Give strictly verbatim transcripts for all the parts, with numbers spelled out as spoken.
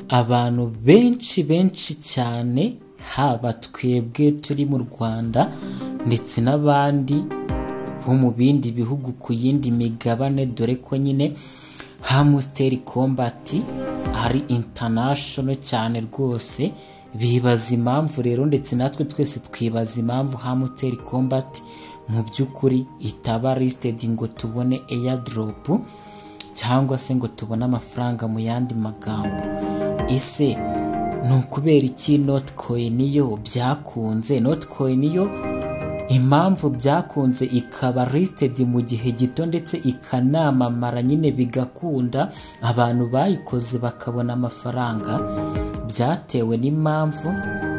abantu benshi benshi cyane, haba twebwe turi mu Rwanda ndetse n'abandi bo mu bindi bihugu ku yindi migabane, dore ko nyine Hamster Combat ari international cyane rwose. Bibaza impamvu rero, ndetse natwe twese twibaza impamvu Hamster Combat mu by'ukuri itaba listed ngo tubone airdrop cyangwa se ngo tubone amafaranga mu yandi magambo. Ese ni ukubera iki Notcoin yo byakunze? Notcoin yo impamvu byakunze ikaba listed mu gihe gito ndetse ikanamamara nyine bigakunda, abantu bayikoze bakabona amafaranga, byatewe n'impamvu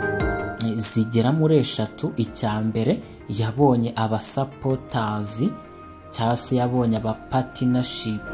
zigera muri eshatu. Icya mbere, yabonye aba supporters cyangwa se yabonye aba partnership,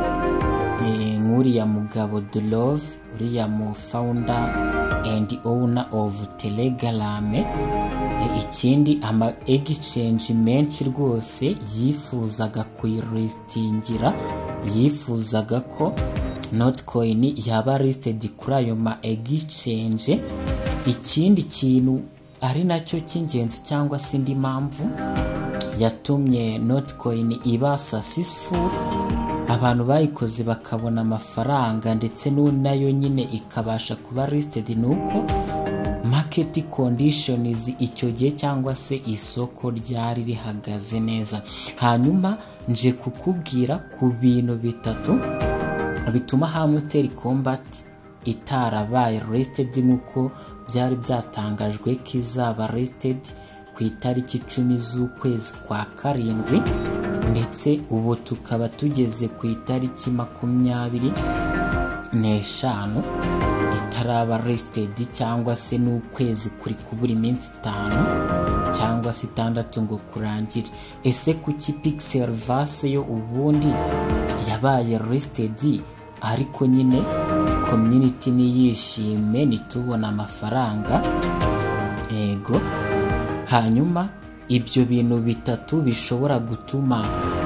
nk'uriya mugabo Durov, uriya mu founder and owner of Telegram. Ikindi, ama exchange menshi rwose yifuzaga kuyilistingira, yifuzaga ko Notcoin yaba listed kuri ayo ma exchange. Ikindi kintu ari nacyo cy'ingenzi cyangwa se indi mpamvu yatumye Notcoin iba successful, abantu bayikoze bakabona amafaranga ndetse nayo nyine ikabasha kuba listed, nuko market conditions icyo gihe cyangwa se isoko ryari rihagaze neza. Hanyuma nje kukubwira ku bintu bitatu bituma Hamster Combat itarabaye listed nk'uko byari byatangajwe ko izaba listed ku itariki icumi z'ukwezi kwa karindwi, ndetse ubu tukaba tugeze ku itariki makumyabiri n'eshanu itaraba listed, cyangwa se n'ukwezi kuri kubura iminsi itanu cyangwa se itandatu ngo kurangire. Ese kuki Pixelverse yo ubundi yabaye listed ariko nyine community niyishime nitubona amafaranga? Ego, hanyuma ibyo bintu bitatu bishobora gutuma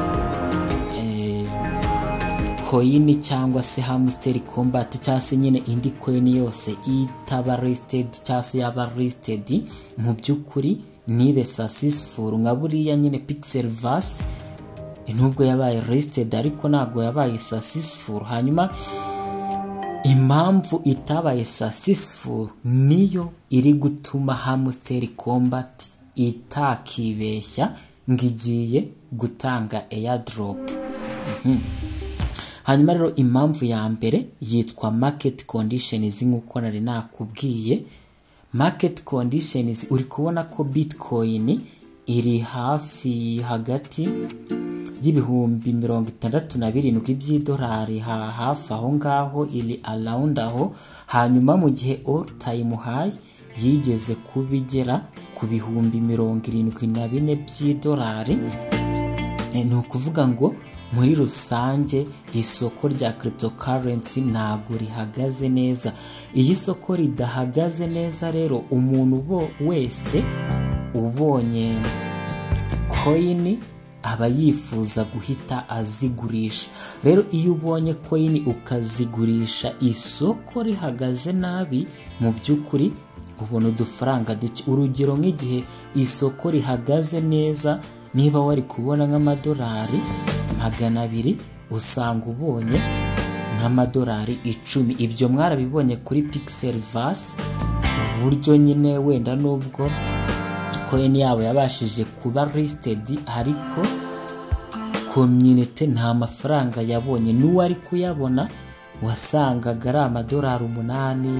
eh, coin cyangwa se Hamster Combat cyangwa se nyine indi coin yose itaba listed cyangwa se yaba listed mu by'ukuri nibe successful, nka buriya nyine Pixelverse nubwo yabaye listed ariko ntago yabaye successful. Hanyuma impamvu itabaye successful niyo iri gutuma Hamster Combat itakibeshya ngigiye gutanga airdrop. Mm-hmm. Hanyuma rero impamvu ya mbere yitwa market conditions, nk'uko nari nakubwiye. Market conditions, uri kubona ko Bitcoin iri hafi hagati y'ibihumbi mirongo itandatu na birindwi by'idolari, ha hafi aho ngaho, iri around aho. Hanyuma mu gihe all time high yigeze kubigera ku bihumbi mirongo irindwi na bine by'idolari. E, ni ukuvuga ngo muri rusange isoko rya cryptocurrency ntabwo rihagaze neza. Iyi soko ridahagaze neza rero, umuntu bo wese ubonye coin aba yifuza guhita azigurisha. Rero iyo ubonye coin ukazigurisha isoko rihagaze nabi, mu by'ukuri ubona udufaranga duke. Urugero, nk'igihe isoko rihagaze neza, niba wari kubona nk'amadolari magana abiri, usanga ubonye nk'amadolari icumi. Ibyo mwarabibonye kuri Pixelverse, uburyo nyine wenda nubwo coin yabo yabashije kuba listed ariko community nta mafaranga yabonye. N'uwari kuyabona wasangaga ari amadolari umunani,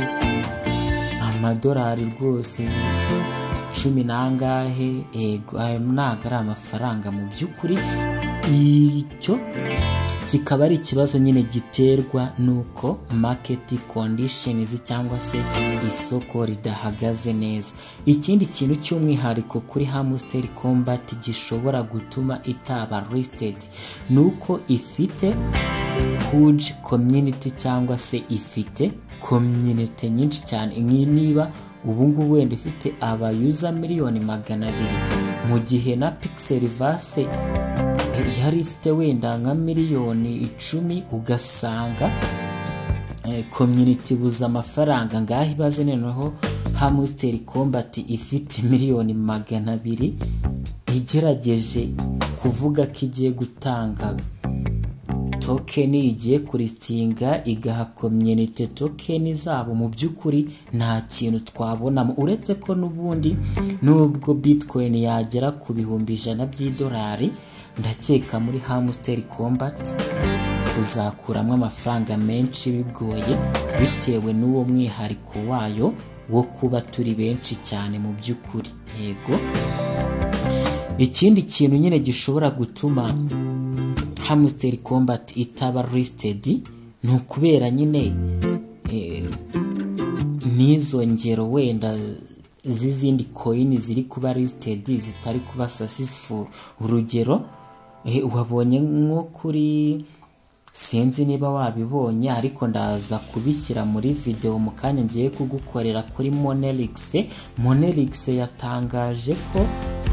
amadolari rwose cumi nangahe. Ego, ayo ntago ari amafaranga mu by'ukuri. Icyo kikaba ari ikibazo nyine giterwa nuko market conditions cyangwa se isoko ridahagaze neza. Ikindi kintu cy'umwihariko kuri Hamster Combat gishobora gutuma itaba listed nuko ifite huge community cyangwa se ifite community nyinshi cyane. Niba ubu ngubu wenda ifite aba user miliyoni magana abiri, mu gihe na Pixelverse yari ifite wenda nka miliyoni icumi, ugasanga eh, community buza amafaranga ngaho ibaze noneho Hamster Combat ifite miliyoni magana abiri igerageje kuvuga ko igiye gutanga token, igiye kuristinga igaha community token zabo, mu byukuri nta kintu twabonamo uretse ko nubundi nubwo Bitcoin yagera ku bihumbi ijana by'idolari, ndakeka muri Hamster Combat kuzakuramo amafaranga menshi bigoye bitewe n'uwo mwihariko wayo wo kuba turi benshi cyane mu byukuri. Yego, ikindi kintu nyine gishobora gutuma Hamster Combat itaba listed ni ukubera nyine eh, nizo ngero wenda zizindi coin ziri kuba listed zitari kuba successful. Urugero eh, wabonye nko kuri, sinzi niba wabibonye ariko ndaza kubishyira muri video mu kanya ngiye kugukorera kuri Monelix. Monelix yatangaje ko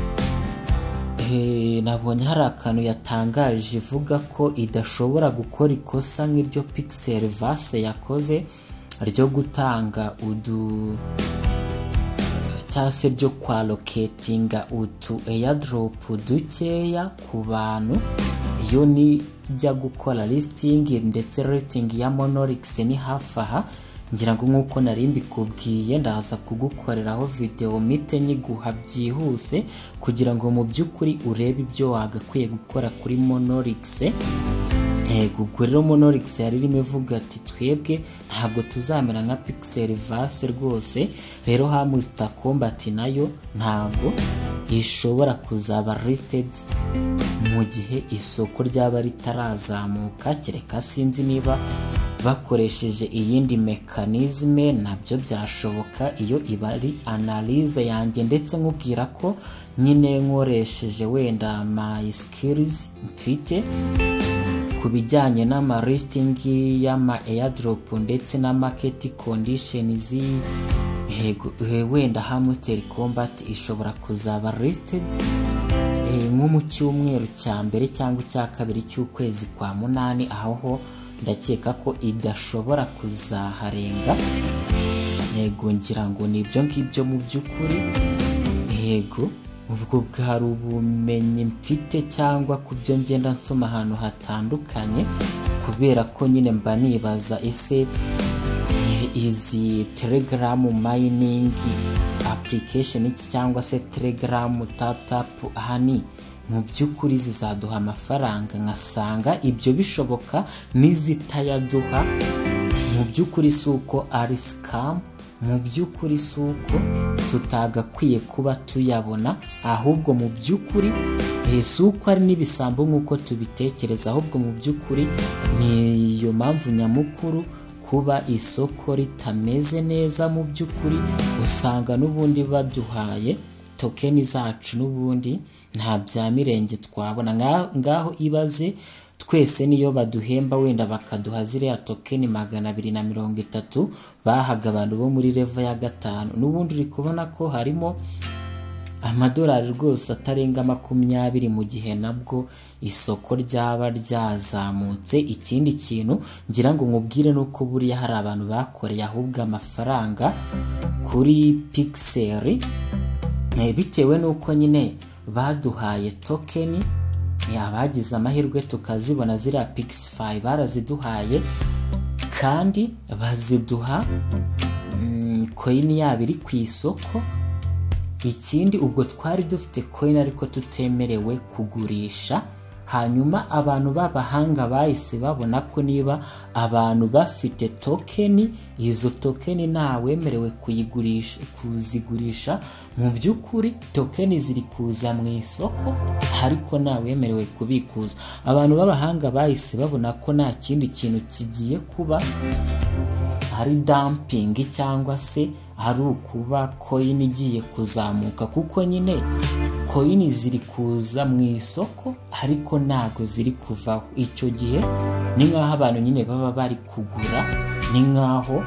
eh, nabonye hari akantu yatangaje ivuga ko idashobora gukora ikosa nk'iryo Pixelverse yakoze ryo gutanga udu cyase ryo kwalocatinga utu airdrop dukeya ku bantu. Iyo ni jya gukora listing, ndetse listing ya Monolix ni hafi aha, ngira ngo nkuko nari mbikubwiye ndaza kugukoreraho video mite nyiguha byihuse kugira ngo mu byukuri urebe ibyo wagakwiye gukora kuri Monolix. Ego, ubwo rero Monolix yari irimo ivuga ati twebwe ntabwo tuzamera nka Pixelverse rwose. Rero Hamster Combat nayo ntabwo ishobora kuzaba listed mu gihe isoko ryaba ritarazamuka, kereka sinzi niba bakoresheje iyindi mekanizme nabyo byashoboka. Iyo iba ari analyze yanjye, ndetse nkubwira ko nyine nkoresheje wenda my skills mfite ku bijyanye n'ama listing y'ama airdrop ndetse na market conditions. Yego, wenda Hamster Combat ishobora kuzaba listed nko mu cyumweru cya mbere cyangwa cya kabiri cy'ukwezi kwa munani, aho ndakeka ko idashobora kuzaharenga. Yego, ngira ngo nibyo ngibyo mu byukuri. Yego, ubwo bwari ubumenyi mfite cyangwa kubyo ngenda nsoma ahantu hatandukanye, kubera ko nyine mba nibaza ese izi Telegram mining application cyangwa se Telegram tap tap hani mu byukuri zizaduha amafaranga, nkasanga ibyo bishoboka n'izitayaduha. Mu byukuri suko ari scam, mu byukuri suko tutagakwiye kuba tuyabona, ahubwo mu byukuri suko ari n'ibisambo nkuko tubitekereza, ahubwo mu byukuri niyo mpamvu nyamukuru kuba isoko ritameze neza. Mu byukuri usanga nubundi baduhaye token zacu nubundi nta bya mirenge twabona. Ngaho ibaze twese niyo baduhemba wenda bakaduha ziriya token magana abiri na mirongo itatu bahaga abantu bo muri level ya gatanu, nubundi uri kubona ko harimo amadolari rwose atarenga makumyabiri, mu gihe nabwo isoko ryaba ryazamutse. Ikindi kintu ngira ngo nkubwire nuko buriya hari abantu bakoreye ahubwo amafaranga kuri Pixel bitewe nuko nyine baduhaye token, abagize amahirwe tukazibona ziriya Pixify baraziduhaye, kandi baziduha mm, coin yabo iri ku isoko. Ikindi ubwo twari dufite coin ariko tutemerewe kugurisha, hanyuma abantu b'abahanga bahise babona ko niba abantu bafite token, izo token ntawemerewe kuyigurisha kuzigurisha. Mu byukuri token ziri kuza mu isoko ariko ntawemerewe kubikuza. Abantu b'abahanga bahise babona ko nta kindi kintu kigiye kuba hari dumping cyangwa se hari ukuba coin igiye kuzamuka, kuko nyine coin ziri kuza mu isoko ariko ntago ziri kuvaho. Icyo gihe ni nkaho abantu nyine baba bari kugura, ni nkaho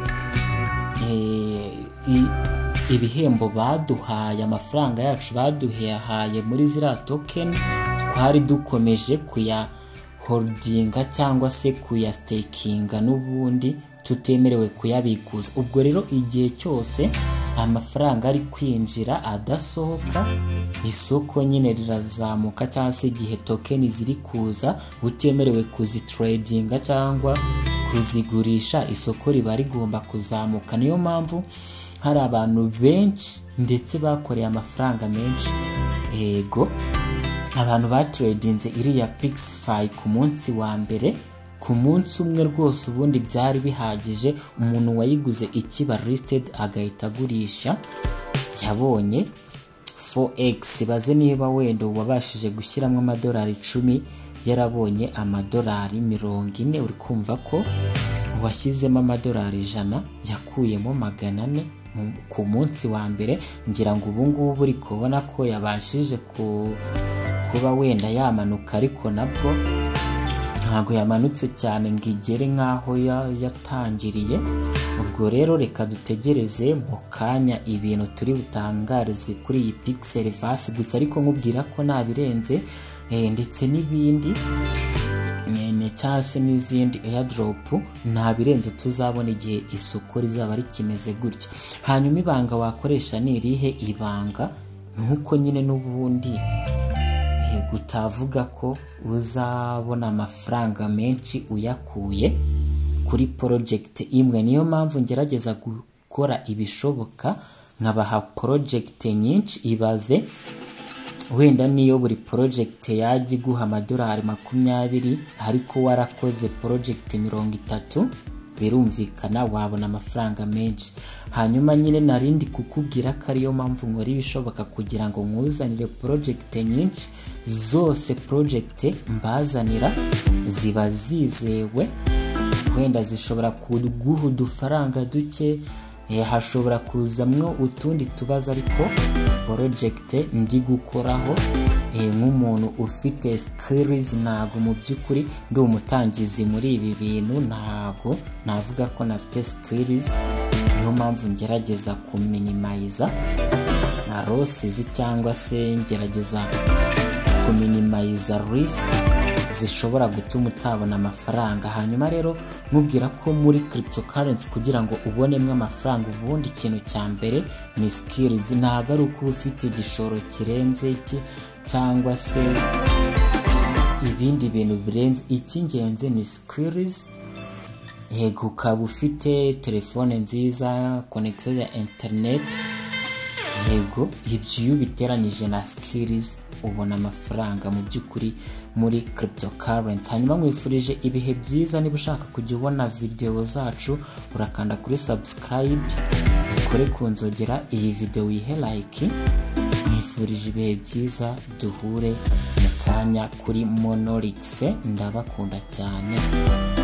eh, ibihembo baduhaye, amafaranga yacu baduhaye muri ziriya token twari dukomeje kuya holdinga cyangwa se kuya stakinga, n'ubundi tutemerewe kuyabikuza. Ubwo rero igihe cyose amafaranga ari kwinjira adasohoka, isoko nyine rirazamuka, cyangwa se igihe tokeni ziri kuza utemerewe kuzitradinga cyangwa kuzigurisha, isoko riba rigomba kuzamuka. Niyo mpamvu hari abantu benshi ndetse bakoreye amafaranga menshi, yego abantu batradinze iriya Pixify ku munsi wa mbere, ku munsi umwe rwose ubundi byari bihagije. Umuntu wayiguze ikiba listed agahita agurisha yabonye four x. Baze niba wenda wabashije gushyiramo amadolari icumi yarabonye amadolari mirongo ine, uri kumva ko washyizemo amadolari ijana yakuyemo magana ane ku munsi wa mbere. Ngira ngo ubu ngubu uri kubona ko yabashije ku kuba wenda yamanuka, ariko nabwo ntabwo yamanutse cyane ngo igere nk'aho yatangiriye. Ubwo rero reka dutegereze mu kanya ibintu turi butangarizwe kuri iyi Pixelverse. Gusa ariko nkubwira ko nabirenze ndetse n'ibindi cyangwa se n'izindi airdrop ntabirenze tuzabona igihe isoko rizaba rikimeze gutya. Hanyuma ibanga wakoresha ni irihe? Ibanga nuko nyine n'ubundi gutavuga ko uzabona amafaranga menshi uyakuye kuri project imwe. Niyo mpamvu ngerageza gukora ibishoboka nkabaha project nyinshi. Ibaze wenda niyo buri project yaje guha amadolari makumyabiri, ariko warakoze project mirongo itatu, birumvikana wabona amafaranga menshi. Hanyuma nyine narindi kukubwira ko ariyo mpamvu nkora ibishoboka kugira ngo nkuzanire project nyinshi. Zose project mbazanira ziba zizewe, wenda zishobora kuguha udufaranga duke, hashobora kuzamwo utundi tubazo, ariko project ndi gukoraho nk'umuntu ufite skills. Ntago mu by'ukuri ndi umutangizi muri ibi bintu, ntago navuga ko nafite skills. Niyo mpamvu ngerageza kuminimiza losses cyangwa se ngerageza kuminimiza risk zishobora gutuma utabona amafaranga. Hanyuma rero nkubwira ko muri cryptocurrency kugira ngo ubonemo amafaranga, ubundi ikintu cya mbere ni skills. Ntago ari uko ufite igishoro kirenze iki cyangwa se ibindi bintu birenze. Icy'ingenzi ni skills. Yego ukaba ufite telefone nziza, connection ya internet, yego ibyo iyo biteranyije na skills ubona amafaranga mu by'ukuri muri cryptocurrency. Hanyuma mwifurije ibihe byiza. Niba ushaka kujya ubona video zacu urakanda kuri subscribe, ukore ku nzogera, iyi video wihe like. Mwifurije ibihe byiza, duhure mu kanya kuri Monolix. Ndabakunda cyane.